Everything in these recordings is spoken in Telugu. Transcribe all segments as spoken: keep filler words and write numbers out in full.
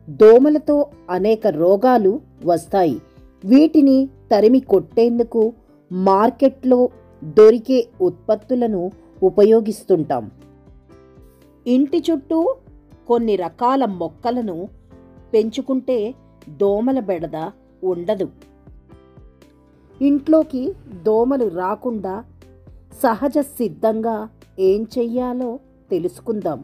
దోమలతో అనేక రోగాలు వస్తాయి. వీటిని తరిమి కొట్టేందుకు మార్కెట్లో దొరికే ఉత్పత్తులను ఉపయోగిస్తుంటాం. ఇంటి చుట్టూ కొన్ని రకాల మొక్కలను పెంచుకుంటే దోమల బెడద ఉండదు. ఇంట్లోకి దోమలు రాకుండా సహజ సిద్ధంగా ఏం చెయ్యాలో తెలుసుకుందాం.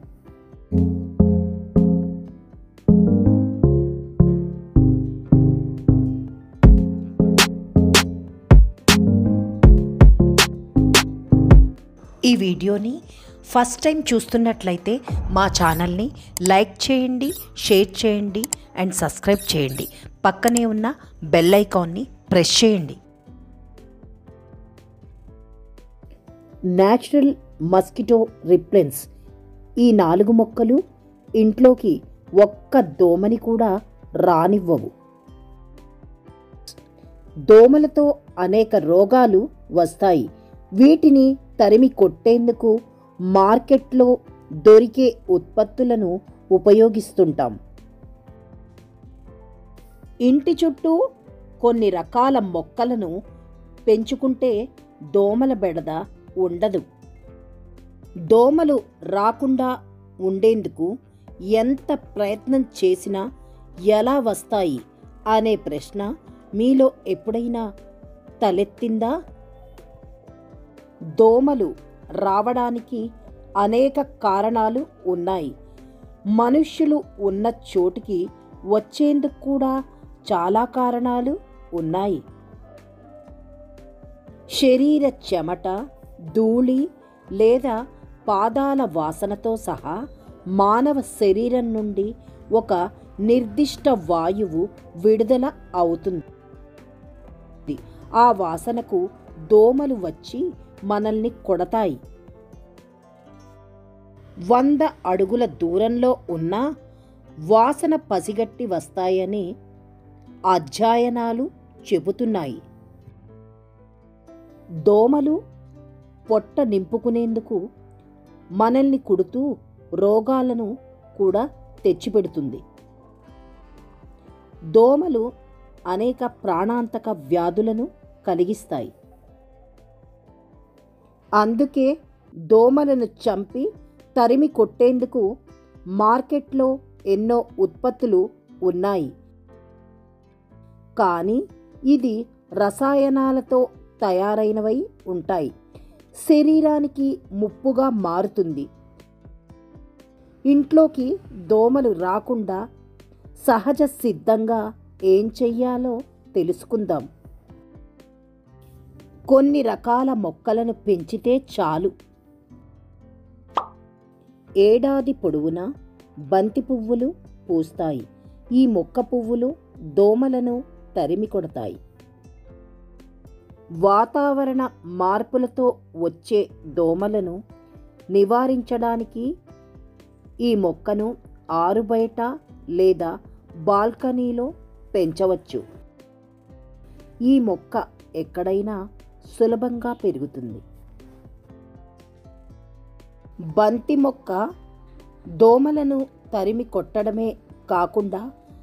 ఈ వీడియోని ఫస్ట్ టైం చూస్తున్నట్లయితే మా ఛానల్ని లైక్ చేయండి, షేర్ చేయండి అండ్ సబ్స్క్రైబ్ చేయండి. పక్కనే ఉన్న బెల్ ఐకాన్ని ప్రెస్ చేయండి. న్యాచురల్ మస్కిటో రిపెలెంట్స్ ఈ నాలుగు మొక్కలు ఇంట్లోకి ఒక్క దోమని కూడా రానివ్వవు. దోమలతో అనేక రోగాలు వస్తాయి. వీటిని తరిమి కొట్టేందుకు మార్కెట్లో దొరికే ఉత్పత్తులను ఉపయోగిస్తుంటాం. ఇంటి చుట్టూ కొన్ని రకాల మొక్కలను పెంచుకుంటే దోమల బెడద ఉండదు. దోమలు రాకుండా ఉండేందుకు ఎంత ప్రయత్నం చేసినా ఎలా వస్తాయి అనే ప్రశ్న మీలో ఎప్పుడైనా తలెత్తిందా? దోమలు రావడానికి అనేక కారణాలు ఉన్నాయి. మనుష్యులు ఉన్న చోటికి వచ్చేందుకు కూడా చాలా కారణాలు ఉన్నాయి. శరీర చెమట, ధూళి లేదా పాదాల వాసనతో సహా మానవ శరీరం నుండి ఒక నిర్దిష్ట వాయువు విడుదల అవుతుంది. ఆ వాసనకు దోమలు వచ్చి మనల్ని కొడతాయి. వంద అడుగుల దూరంలో ఉన్న వాసన పసిగట్టి వస్తాయని అధ్యయనాలు చెబుతున్నాయి. దోమలు పొట్ట నింపుకునేందుకు మనల్ని కుడుతూ రోగాలను కూడా తెచ్చిపెడుతుంది. దోమలు అనేక ప్రాణాంతక వ్యాధులను కలిగిస్తాయి. అందుకే దోమలను చంపి తరిమి కొట్టేందుకు మార్కెట్లో ఎన్నో ఉత్పత్తులు ఉన్నాయి. కానీ ఇది రసాయనాలతో తయారైనవై ఉంటాయి. శరీరానికి ముప్పుగా మారుతుంది. ఇంట్లోకి దోమలు రాకుండా సహజ సిద్ధంగా ఏం చెయ్యాలో తెలుసుకుందాం. కొన్ని రకాల మొక్కలను పెంచితే చాలు. ఏడాది పొడవునా బంతి పువ్వులు పూస్తాయి. ఈ మొక్క పువ్వులు దోమలను తరిమి కొడతాయి. వాతావరణ మార్పులతో వచ్చే దోమలను నివారించడానికి ఈ మొక్కను ఆరుబయట లేదా బాల్కనీలో పెంచవచ్చు. ఈ మొక్క ఎక్కడైనా సులభంగా పెరుగుతుంది. బంతి మొక్క దోమలను తరిమి కొట్టడమే కాకుండా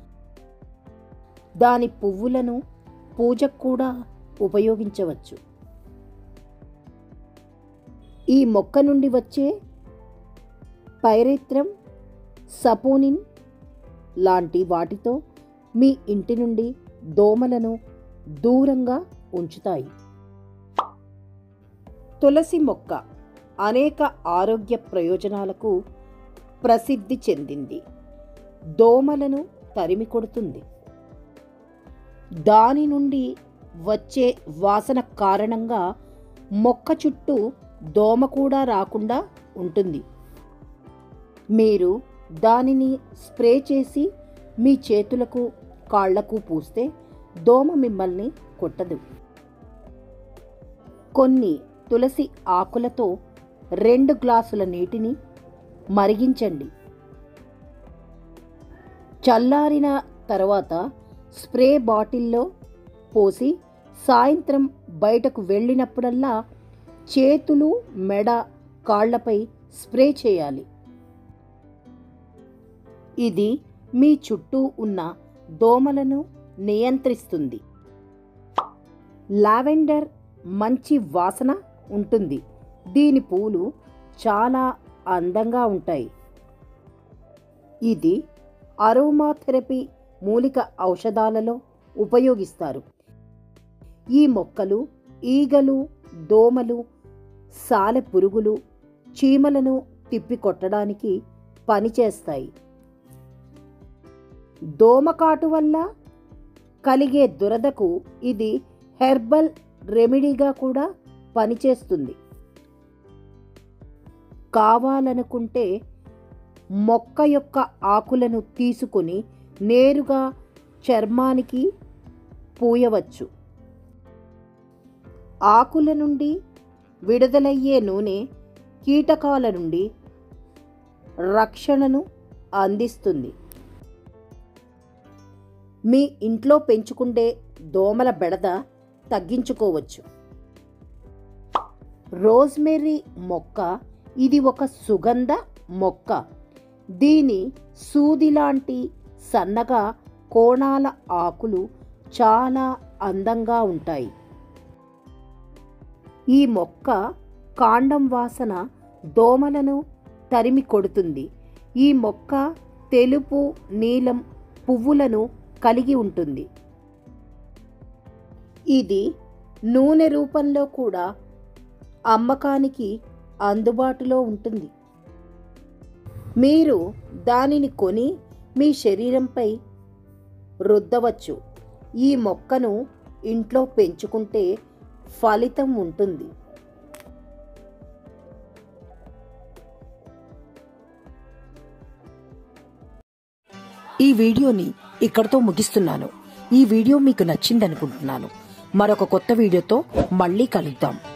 దాని పువ్వులను పూజకు కూడా ఉపయోగించవచ్చు. ఈ మొక్క నుండి వచ్చే పైరెత్రం, సపోనిన్ లాంటి వాటితో మీ ఇంటి నుండి దోమలను దూరంగా ఉంచుతాయి. తులసి మొక్క అనేక ఆరోగ్య ప్రయోజనాలకు ప్రసిద్ధి చెందింది. దోమలను తరిమి కొడుతుంది. దాని నుండి వచ్చే వాసన కారణంగా మొక్క చుట్టూ దోమ కూడా రాకుండా ఉంటుంది. మీరు దానిని స్ప్రే చేసి మీ చేతులకు, కాళ్లకు పూస్తే దోమ మిమ్మల్ని కొట్టదు. కొన్ని తులసి ఆకులతో రెండు గ్లాసుల నీటిని మరిగించండి. చల్లారిన తర్వాత స్ప్రే బాటిల్లో పోసి సాయంత్రం బయటకు వెళ్ళినప్పుడల్లా చేతులు, మెడ, కాళ్లపై స్ప్రే చేయాలి. ఇది మీ చుట్టూ ఉన్న దోమలను నియంత్రిస్తుంది. లావెండర్ మంచి వాసన ఉంటుంది. దీని పూలు చాలా అందంగా ఉంటాయి. ఇది అరోమాథెరపీ మూలిక ఔషధాలలో ఉపయోగిస్తారు. ఈ మొక్కలు ఈగలు, దోమలు, సాలె పురుగులు, చీమలను తిప్పికొట్టడానికి పనిచేస్తాయి. దోమకాటు వల్ల కలిగే దురదకు ఇది హెర్బల్ రెమెడీగా కూడా పనిచేస్తుంది. కావాలనుకుంటే మొక్క యొక్క ఆకులను తీసుకొని నేరుగా చర్మానికి పూయవచ్చు. ఆకుల నుండి విడుదలయ్యే నూనె కీటకాల నుండి రక్షణను అందిస్తుంది. మీ ఇంట్లో పెంచుకుండే దోమల బెడద తగ్గించుకోవచ్చు. రోజ్మెర్రీ మొక్క ఇది ఒక సుగంధ మొక్క. దీని సూదిలాంటి సన్నగా కోణాల ఆకులు చాలా అందంగా ఉంటాయి. ఈ మొక్క కాండం వాసన దోమలను తరిమి కొడుతుంది. ఈ మొక్క తెలుపు, నీలం పువ్వులను కలిగి ఉంటుంది. ఇది నూనె రూపంలో కూడా అమ్మకానికి అందుబాటులో ఉంటుంది. మీరు దానిని కొని మీ శరీరంపై రుద్దవచ్చు. ఈ మొక్కను ఇంట్లో పెంచుకుంటే ఫలితం ఉంటుంది. ఈ వీడియోని ఇక్కడితో ముగిస్తున్నాను. ఈ వీడియో మీకు నచ్చిందనుకుంటున్నాను. మరొక కొత్త వీడియోతో మళ్ళీ కలుద్దాం.